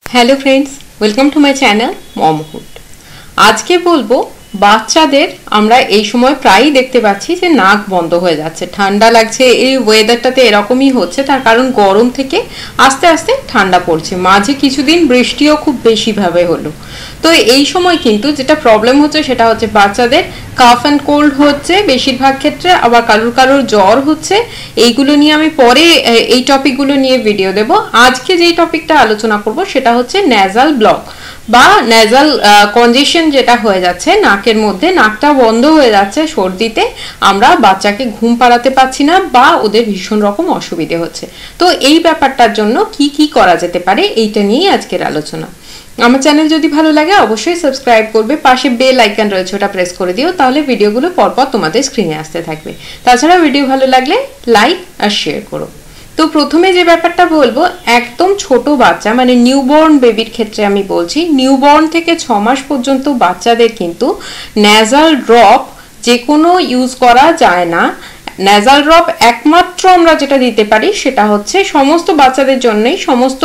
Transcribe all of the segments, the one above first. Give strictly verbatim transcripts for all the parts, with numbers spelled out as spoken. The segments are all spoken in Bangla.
Hello friends, welcome to my channel ममहुड। आज के बोलबो বাচ্চাদের আমরা এই সময় প্রায়ই দেখতে পাচ্ছি যে নাক বন্ধ হয়ে যাচ্ছে, ঠান্ডা লাগছে। এই ওয়েদারটাতে এরকমই হচ্ছে, তার কারণ গরম থেকে আস্তে আস্তে ঠান্ডা পড়ছে। মাঝে কিছুদিন বৃষ্টিও খুব বেশি ভাবে হলো। তো এই সময় কিন্তু যেটা প্রবলেম হচ্ছে সেটা হচ্ছে বাচ্চাদের কাফ অ্যান্ড কোল্ড হচ্ছে বেশিরভাগ ক্ষেত্রে, আবার কারোর কারোর জ্বর হচ্ছে। এইগুলো নিয়ে আমি পরে এই টপিকগুলো নিয়ে ভিডিও দেব। আজকে যেই টপিকটা আলোচনা করব সেটা হচ্ছে ন্যাজাল ব্লক বা ন্যাজাল কনজেশন, যেটা হয়ে যাচ্ছে নাকের মধ্যে, নাকটা বন্ধ হয়ে যাচ্ছে সর্দিতে, আমরা বাচ্চাকে ঘুম পাড়াতে পারছি না বা ওদের ভীষণ রকম অসুবিধে হচ্ছে। তো এই ব্যাপারটার জন্য কি কি করা যেতে পারে এইটা নিয়েই আজকের আলোচনা। আমার চ্যানেল যদি ভালো লাগে অবশ্যই সাবস্ক্রাইব করবে, পাশে বেল আইকন রয়েছে ওটা প্রেস করে দিও, তাহলে ভিডিওগুলো পরপর তোমাদের স্ক্রিনে আসতে থাকবে। তাছাড়া ভিডিও ভালো লাগলে লাইক আর শেয়ার করো। তো প্রথমে যে ব্যাপারটা বলবো, একদম ছোট বাচ্চা মানে নিউবর্ন বেবির ক্ষেত্রে আমি বলছি, নিউবর্ন থেকে ছ মাস পর্যন্ত বাচ্চাদের কিন্তু ন্যাজাল ড্রপ যে কোনো ইউজ করা যায় না। ন্যাজাল ড্রপ একমাত্র আমরা যেটা দিতে পারি সেটা হচ্ছে সমস্ত বাচ্চাদের জন্যই, সমস্ত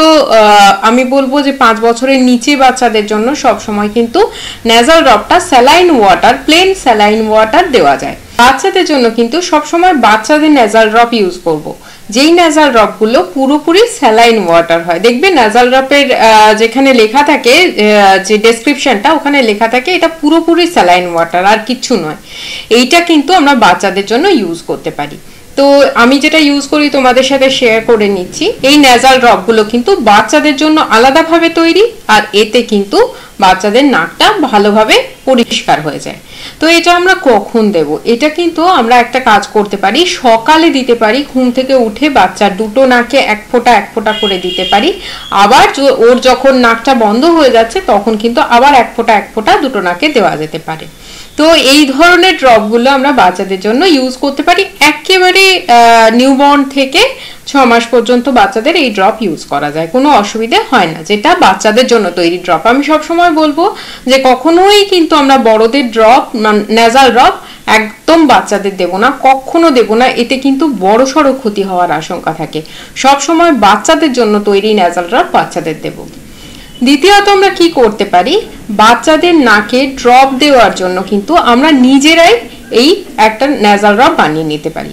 আমি বলবো যে পাঁচ বছরের নিচে বাচ্চাদের জন্য সব সময় কিন্তু ন্যাজাল ড্রপটা saline water, plain saline water দেওয়া যায়। বাচ্চাদের জন্য কিন্তু সব সময় বাচ্চাদের ন্যাজাল ড্রপ ইউজ করব, যেই ন্যাজাল ড্রপ গুলো পুরোপুরি স্যালাইন ওয়াটার হয়। দেখবে ন্যাজাল ড্রপের যেখানে লেখা থাকে, যে ডেসক্রিপশনটা ওখানে লেখা থাকে এটা পুরোপুরি স্যালাইন ওয়াটার, আর কিছু নয়। এইটা কিন্তু আমরা বাচ্চাদের জন্য ইউজ করতে পারি। তো আমি যেটা ইউজ করি তোমাদের সাথে শেয়ার করে নিচ্ছি। এই ন্যাজাল ড্রপ গুলো কিন্তু বাচ্চাদের জন্য আলাদাভাবে তৈরি, আর এতে কিন্তু বাচ্চাদের নাকটা ভালোভাবে পরিষ্কার হয়ে যায়। তো এটা আমরা কখন দেব? এটা কিন্তু আমরা একটা কাজ করতে পারি, সকালে দিতে পারি। ঘুম থেকে উঠে বাচ্চার দুটো নাকে এক ফোঁটা এক ফোঁটা করে দিতে পারি। আবার ওর যখন নাকটা বন্ধ হয়ে যাচ্ছে তখন কিন্তু আবার এক ফোঁটা এক ফোঁটা দুটো নাকে দেওয়া যেতে পারে। তো এই ধরনের ড্রপগুলো আমরা বাচ্চাদের জন্য ইউজ করতে পারি। একেবারে নিউবর্ন থেকে ছ মাস পর্যন্ত বাচ্চাদের এই ড্রপ ইউজ করা যায়, কোনো অসুবিধা হয় না। যেটা বাচ্চাদের জন্য তৈরি ড্রপ, আমি সবসময় বলবো যে কখনোই কিন্তু আমরা বড়দের ড্রপ, ন্যাজাল ড্রপ একদম বাচ্চাদের দেব না, কখনো দেব না। এতে কিন্তু বড় সড়ো ক্ষতি হওয়ার আশঙ্কা থাকে। সব সময় বাচ্চাদের জন্য তৈরি ন্যাজাল ড্রপ বাচ্চাদের দেব। দ্বিতীয়ত আমরা কি করতে পারি, বাচ্চাদের নাকে ড্রপ দেওয়ার জন্য কিন্তু আমরা নিজেরাই এই একটা ন্যাজাল ড্রপ বানিয়ে নিতে পারি।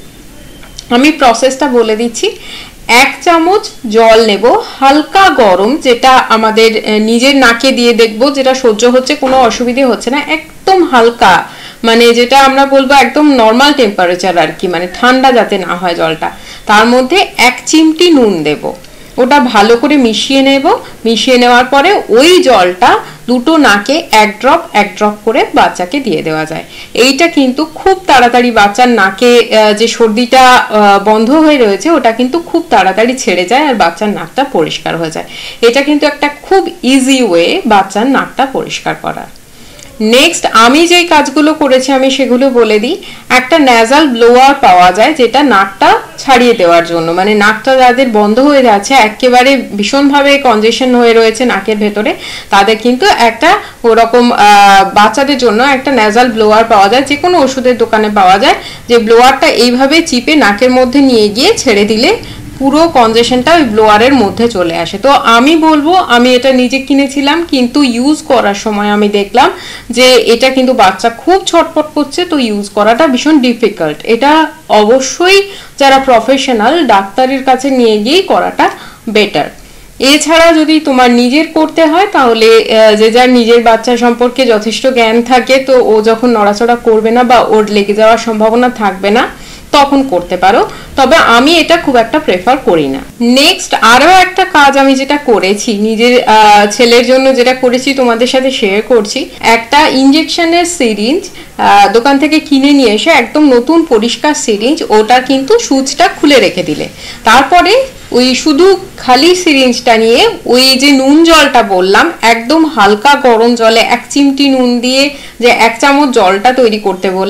আমি প্রসেসটা বলে দিচ্ছি। এক চামচ জল নেব, হালকা গরম, যেটা আমাদের নিজের নাকে দিয়ে দেখবো যেটা সহ্য হচ্ছে, কোনো অসুবিধে হচ্ছে না, একদম হালকা, মানে যেটা আমরা বলবো একদম নর্মাল টেম্পারেচার আর কি, মানে ঠান্ডা যাতে না হয় জলটা। তার মধ্যে এক চিমটি নুন দেব, ওটা ভালো করে মিশিয়ে নেব। মিশিয়ে নেওয়ার পরে ওই জলটা দুটো নাকে এক ড্রপ এক ড্রপ করে বাচ্চাকে দিয়ে দেওয়া যায়। এইটা কিন্তু খুব তাড়াতাড়ি বাচ্চার নাকে যে সর্দিটা বন্ধ হয়ে রয়েছে ওটা কিন্তু খুব তাড়াতাড়ি ছেড়ে যায়, আর বাচ্চার নাকটা পরিষ্কার হয়ে যায়। এটা কিন্তু একটা খুব ইজি ওয়ে বাচ্চার নাকটা পরিষ্কার করার। নেক্সট আমি যেই কাজগুলো করেছি আমি সেগুলো বলে দিই। একটা ন্যাজাল ব্লোয়ার পাওয়া যায়, যেটা নাকটা ছাড়িয়ে দেওয়ার জন্য, মানে নাকটা যাদের বন্ধ হয়ে যাচ্ছে, একেবারে ভীষণভাবে কনজেশন হয়ে রয়েছে নাকের ভেতরে, তাদের কিন্তু একটা ওরকম বাচ্চাদের জন্য একটা ন্যাজাল ব্লোয়ার পাওয়া যায়, যে কোনো ওষুধের দোকানে পাওয়া যায়। যে ব্লোয়ারটা এইভাবে চিপে নাকের মধ্যে নিয়ে গিয়ে ছেড়ে দিলে পুরো কনজেশনটা ওই ব্লোয়ারের মধ্যে চলে আসে। তো আমি বলবো, আমি এটা নিজে কিনেছিলাম, কিন্তু ইউজ করার সময় আমি দেখলাম যে এটা কিন্তু বাচ্চা খুব ছটফট করছে, তো ইউজ করাটা ভীষণ ডিফিকাল্ট। এটা অবশ্যই যারা প্রফেশনাল ডাক্তারের কাছে নিয়ে গিয়ে করাটা বেটার। এছাড়া যদি তোমার নিজের করতে হয় তাহলে যে যার নিজের বাচ্চা সম্পর্কে যথেষ্ট জ্ঞান থাকে, তো ও যখন নড়াচড়া করবে না বা ওর লেগে যাওয়ার সম্ভাবনা থাকবে না তখন করতে পারো, তবে আমি এটা খুব একটা প্রেফার করি না। নেক্সট আরো একটা কাজ আমি যেটা করেছি নিজের ছেলের জন্য, যেটা করেছি তোমাদের সাথে শেয়ার করছি। একটা ইনজেকশনের সিরিঞ্জ দোকান থেকে কিনে নিয়ে এসে, একদম নতুন পরিষ্কার সিরিঞ্জ, ওটা কিন্তু সুচটা খুলে রেখে দিলে, তারপরে ওই শুধু খালি সিরিঞ্জটা নিয়ে ওই যে নুন জলটা বললাম, একদম হালকা গরম জলে এক চিমটি নুন দিয়ে যে এক চামচ জলটা তৈরি করতে বললাম,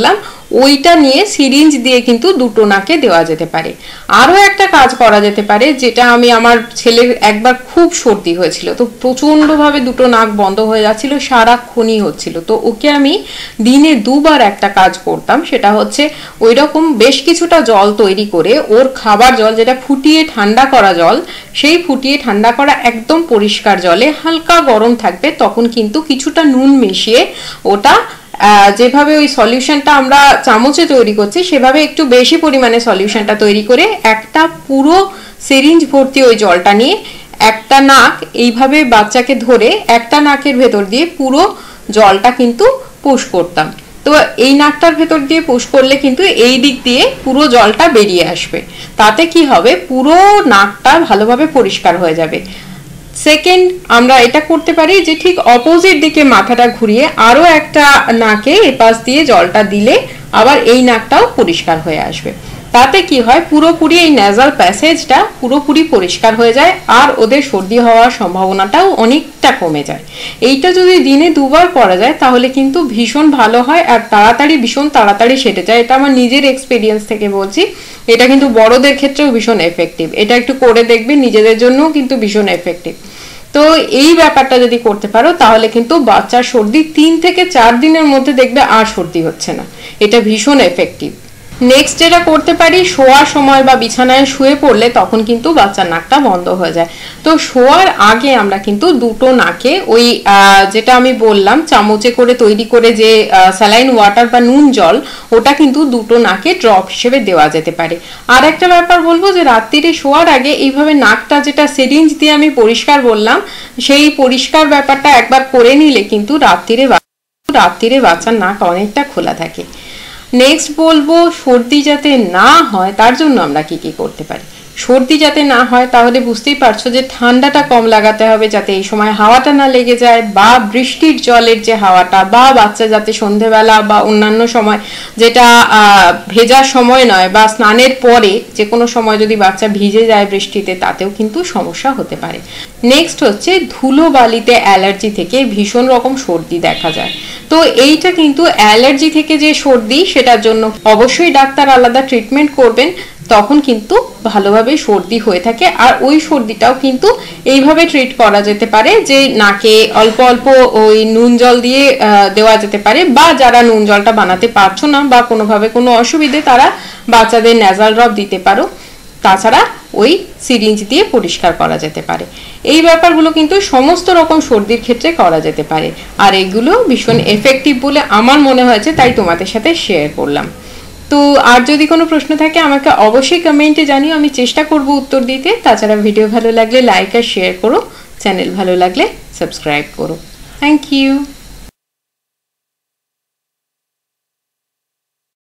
ওইটা নিয়ে সিরিঞ্জ দিয়ে কিন্তু দুটো নাকে দেওয়া যেতে পারে। আরও একটা কাজ করা যেতে পারে, যেটা আমি আমার ছেলের একবার খুব সর্দি হয়েছিল, তো প্রচণ্ডভাবে দুটো নাক বন্ধ হয়ে যাচ্ছিল, সারাক্ষণই হচ্ছিল। তো ওকে আমি দিনে দুবার একটা কাজ করতাম, সেটা হচ্ছে ওই রকম বেশ কিছুটা জল তৈরি করে, ওর খাবার জল যেটা ফুটিয়ে ঠান্ডা করা জল, সেই ফুটিয়ে ঠান্ডা করা একদম পরিষ্কার জলে হালকা গরম থাকবে, তখন কিন্তু কিছুটা নুন মিশিয়ে ওটা যেভাবে ওই সলিউশনটা আমরা চামচে তৈরি করছি সেভাবে একটু বেশি পরিমাণে সলিউশনটা তৈরি করে একটা পুরো সিরিঞ্জ ভর্তি ওই জলটা নিয়ে একটা নাক এইভাবে বাচ্চাকে ধরে একটা নাকের ভেতর দিয়ে পুরো জলটা কিন্তু পুশ করতাম। তো এই নাকটার ভেতর দিয়ে পুশ করলে কিন্তু এই দিক দিয়ে পুরো জলটা বেরিয়ে আসবে, তাতে কি হবে, পুরো নাকটা ভালোভাবে পরিষ্কার হয়ে যাবে। সেকেন্ড, আমরা এটা করতে পারি যে ঠিক অপোজিট দিকে মাথাটা ঘুরিয়ে আরো একটা নাকে এপাশ দিয়ে জলটা দিলে আবার এই নাকটাও পরিষ্কার হয়ে আসবে। তাতে কি হয়, পুরোপুরি এই নেজাল প্যাসেজটা পুরোপুরি পরিষ্কার হয়ে যায় আর ওদের সর্দি হওয়ার সম্ভাবনাটাও অনেকটা কমে যায়। এইটা যদি দিনে দুবার করা যায় তাহলে কিন্তু ভীষণ ভালো হয় আর তাড়াতাড়ি ভীষণ তাড়াতাড়ি সেরে যায়। এটা আমার নিজের এক্সপিরিয়েন্স থেকে বলছি, এটা কিন্তু বড়দের ক্ষেত্রেও ভীষণ এফেক্টিভ। এটা একটু করে দেখবে, নিজেদের জন্যও কিন্তু ভীষণ এফেক্টিভ। তো এই ব্যাপারটা যদি করতে পারো তাহলে কিন্তু বাচ্চার সর্দি তিন থেকে চার দিনের মধ্যে দেখবে আর সর্দি হচ্ছে না। এটা ভীষণ এফেক্টিভ। নেক্সট যেটা করতে পারি, শোয়ার সময় বা বিছানায় শুয়ে পড়লে তখন কিন্তু বাচ্চার নাকটা বন্ধ হয়ে যায়। তো শোয়ার আগে আমরা কিন্তু দুটো নাকে ওই যেটা আমি বললাম চামচে করে তৈরি করে যে স্যালাইন ওয়াটার বা নুন জল, ওটা কিন্তু দুটো নাকে ড্রপ হিসেবে দেওয়া যেতে পারে। আর একটা ব্যাপার বলবো যে রাত্রিরে শোয়ার আগে এইভাবে নাকটা যেটা সিরিঞ্জ দিয়ে আমি পরিষ্কার বললাম, সেই পরিষ্কার ব্যাপারটা একবার করে নিলে কিন্তু রাত্রিরে রাত্রিরে বাচ্চার নাক অনেকটা খোলা থাকে। নেক্সট বলবো সর্দি যাতে না হয় তার জন্য আমরা কি কি করতে পারি। সর্দি যাতে না হয় তাহলে বুঝতেই পারছো যে ঠান্ডাটা কম লাগাতে হবে, যাতে এই সময় হাওয়াটা না লেগে যায়, বা বৃষ্টির জলের যে হাওয়াটা, বা বাচ্চা যাতে সন্ধেবেলা বা অন্যান্য সময় যেটা ভেজার সময় নয় বা স্নানের পরে যে কোনো সময় যদি বাচ্চা ভিজে যায় বৃষ্টিতে, তাতেও কিন্তু সমস্যা হতে পারে। নেক্সট হচ্ছে ধুলো বালিতে অ্যালার্জি থেকে ভীষণ রকম সর্দি দেখা যায়। তো এইটা কিন্তু অ্যালার্জি থেকে যে সর্দি, সেটার জন্য অবশ্যই ডাক্তার আলাদা ট্রিটমেন্ট করবেন, তখন কিন্তু ভালোভাবে সর্দি হয়ে থাকে। আর ওই সর্দিটাও কিন্তু এইভাবে ট্রিট করা যেতে পারে যে নাকে অল্প অল্প ওই নুন জল দিয়ে দেওয়া যেতে পারে, বা যারা নুন জলটা বানাতে পারছো না বা কোনোভাবে কোনো অসুবিধে, তারা বাচ্চাদের ন্যাজাল ড্রপ দিতে পারো। তাছাড়া ওই সিরিঞ্জ দিয়ে পরিষ্কার করা যেতে পারে। এই ব্যাপারগুলো কিন্তু সমস্ত রকম সর্দির ক্ষেত্রে করা যেতে পারে, আর এগুলো ভীষণ এফেক্টিভ বলে আমার মনে হয়েছে, তাই তোমাদের সাথে শেয়ার করলাম। তো আর যদি কোনো প্রশ্ন থাকে আমাকে অবশ্যই কমেন্টে জানিও, আমি চেষ্টা করব উত্তর দিতে। তাছাড়া ভিডিও ভালো লাগলে লাইক আর শেয়ার করো, চ্যানেল ভালো লাগলে সাবস্ক্রাইব করো। Thank you.